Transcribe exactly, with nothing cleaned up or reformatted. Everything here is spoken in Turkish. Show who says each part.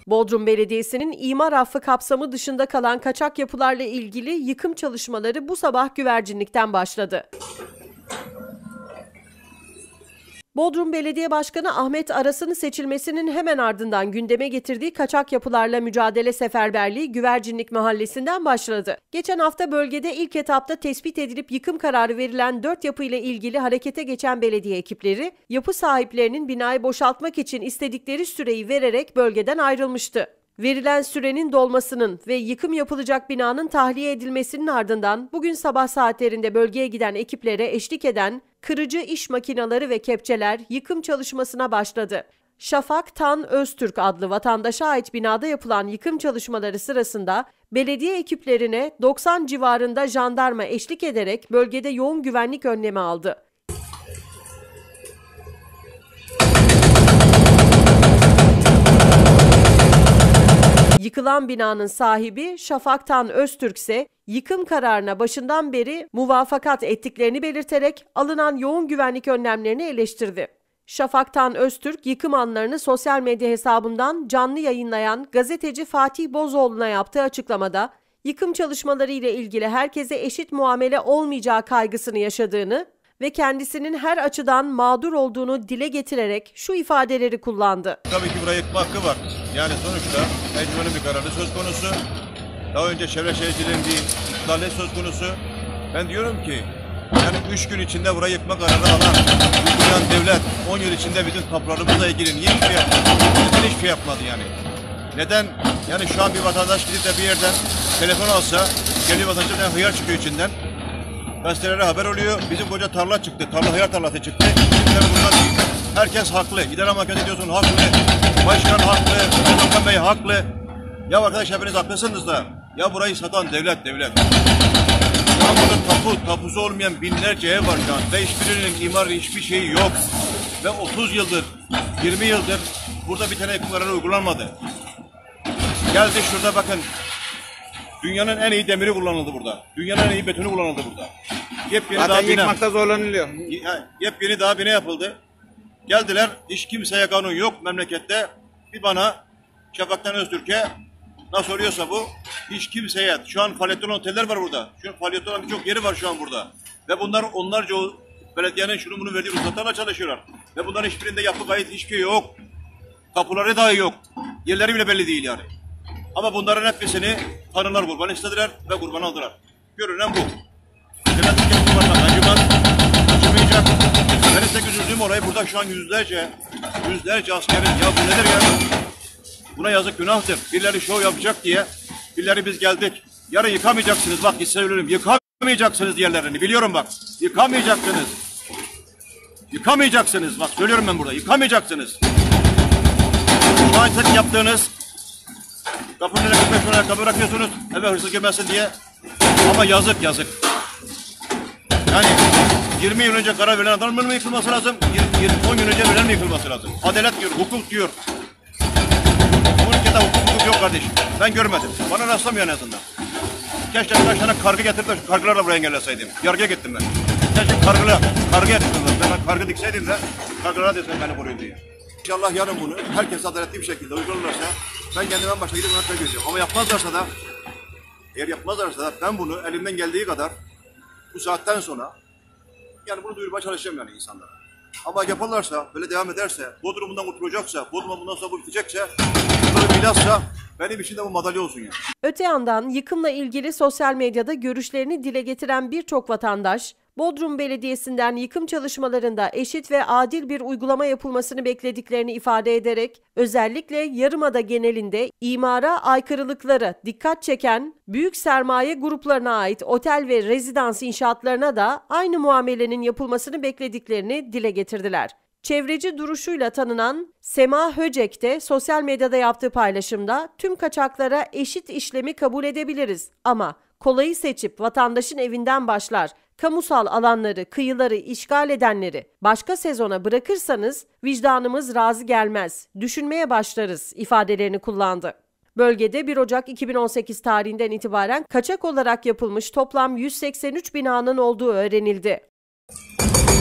Speaker 1: Bodrum Belediyesi'nin imar affı kapsamı dışında kalan kaçak yapılarla ilgili yıkım çalışmaları bu sabah Güvercinlik'ten başladı. Bodrum Belediye Başkanı Ahmet Aras'ın seçilmesinin hemen ardından gündeme getirdiği kaçak yapılarla mücadele seferberliği Güvercinlik Mahallesi'nden başladı. Geçen hafta bölgede ilk etapta tespit edilip yıkım kararı verilen dört yapı ile ilgili harekete geçen belediye ekipleri, yapı sahiplerinin binayı boşaltmak için istedikleri süreyi vererek bölgeden ayrılmıştı. Verilen sürenin dolmasının ve yıkım yapılacak binanın tahliye edilmesinin ardından bugün sabah saatlerinde bölgeye giden ekiplere eşlik eden kırıcı iş makineleri ve kepçeler yıkım çalışmasına başladı. Şafak Tan Öztürk adlı vatandaşa ait binada yapılan yıkım çalışmaları sırasında belediye ekiplerine doksan civarında jandarma eşlik ederek bölgede yoğun güvenlik önlemi aldı. Yıkılan binanın sahibi Şafak Tan Öztürk ise yıkım kararına başından beri muvafakat ettiklerini belirterek alınan yoğun güvenlik önlemlerini eleştirdi. Şafak Tan Öztürk yıkım anlarını sosyal medya hesabından canlı yayınlayan gazeteci Fatih Bozoğlu'na yaptığı açıklamada yıkım çalışmaları ile ilgili herkese eşit muamele olmayacağı kaygısını yaşadığını ve kendisinin her açıdan mağdur olduğunu dile getirerek şu ifadeleri kullandı.
Speaker 2: Tabii ki buraya yıkma hakkı var. Yani sonuçta mecburen bir kararı söz konusu. Daha önce Çevre Şehirciliğin bir ihlali söz konusu. Ben diyorum ki yani üç gün içinde burayı yıkma kararı alan, uygulayan devlet on yıl içinde bizim tapularımızla ilgili niye hiçbir şey yapmadı? Neden hiçbir şey yapmadı yani? Neden? Yani şu an bir vatandaş gidip de bir yerden telefon alsa, geliyor vatandaştan hıyar çıkıyor içinden. Gazetelere haber oluyor. Bizim koca tarla çıktı. Tarla hıyar tarlası çıktı. Şimdi bunlar herkes haklı. İdare mahkemesi diyorsun haklı. Başkan haklı. Bakan Bey haklı. Ya arkadaş hepiniz haklısınız da. Ya burayı satan devlet devlet. Şu an burada tapu, tapusu olmayan binlerce ev var şu an. Ve hiçbirinin imar hiçbir şeyi yok. Ve otuz yıldır, yirmi yıldır burada bir tane yıkım kararı uygulanmadı. Geldi şurada bakın. Dünyanın en iyi demiri kullanıldı burada. Dünyanın en iyi betonu kullanıldı burada. Yepyeni
Speaker 3: Zaten
Speaker 2: daha bina.
Speaker 3: yıkmakta zorlanılıyor.
Speaker 2: Yepyeni daha bina yapıldı. Geldiler, hiç kimseye kanun yok memlekette. Bir bana, Şafak'tan Öztürk'e nasıl oluyorsa bu, hiç kimseye, şu an faaliyette olan oteller var burada. Şu an faaliyette olan birçok yeri var şu an burada. Ve bunlar onlarca o belediyenin şunu bunu verdiği ruhsatlarla çalışıyorlar. Ve bunların hiçbirinde yapı kayıt hiçbir şey yok. Kapıları dahi yok. Yerleri bile belli değil yani. Ama bunların hepsini tanrılar kurban istediler ve kurban aldılar. Görünen bu. Devletin kurbanlar acımaz, acımayacak. Ben ise üzüldüğüm orayı burada şu an yüzlerce, yüzlerce askerin, ya bu nedir ya? Buna yazık günahtır. Birileri şov yapacak diye, birileri biz geldik. Yarın yıkamayacaksınız, bak size söylüyorum, yıkamayacaksınız yerlerini, biliyorum bak. Yıkamayacaksınız. Yıkamayacaksınız, bak söylüyorum ben burada, yıkamayacaksınız. Şu an sizin yaptığınız, kapının önüne kırk beş liraya kapı bırakıyorsunuz, eve hırsız girmesin diye. Ama yazık yazık. Yani yirmi yıl önce karar verilen adamın mı yıkılması lazım? on gün önce verilen mi yıkılması lazım? Adalet diyor, hukuk diyor. Bu ülkede hukuk, hukuk yok kardeşim. Ben görmedim. Bana rastlamıyor en azından. Keşke birkaç tane kargı getirip de kargılarla buraya engelleseydim. Yargıya gittim ben. Keşke kargıla, kargıya gittim ben. Ben kargı dikseydim de kargılara desem beni koruyun diye. İnşallah yarın bunu herkes adaletli bir şekilde uygularlarsa ben kendimden başka gidip ona göreceğim. Ama yapmazlarsa da, eğer yapmazlarsa da ben bunu elimden geldiği kadar bu saatten sonra yani bunu duyurmaya çalışacağım yani insanlara. Ama yaparlarsa, böyle devam ederse, Bodrum bundan kurtulacaksa, Bodrum bundan sonra bu bitecekse, bunları bilhassa benim için de bu madalya olsun yani.
Speaker 1: Öte yandan yıkımla ilgili sosyal medyada görüşlerini dile getiren birçok vatandaş, Bodrum Belediyesi'nden yıkım çalışmalarında eşit ve adil bir uygulama yapılmasını beklediklerini ifade ederek, özellikle Yarımada genelinde imara aykırılıkları dikkat çeken büyük sermaye gruplarına ait otel ve rezidans inşaatlarına da aynı muamelenin yapılmasını beklediklerini dile getirdiler. Çevreci duruşuyla tanınan Sema Höcek de sosyal medyada yaptığı paylaşımda tüm kaçaklara eşit işlemi kabul edebiliriz ama kolayı seçip vatandaşın evinden başlar, kamusal alanları, kıyıları işgal edenleri başka sezona bırakırsanız vicdanımız razı gelmez, düşünmeye başlarız ifadelerini kullandı. Bölgede bir Ocak iki bin on sekiz tarihinden itibaren kaçak olarak yapılmış toplam yüz seksen üç binanın olduğu öğrenildi.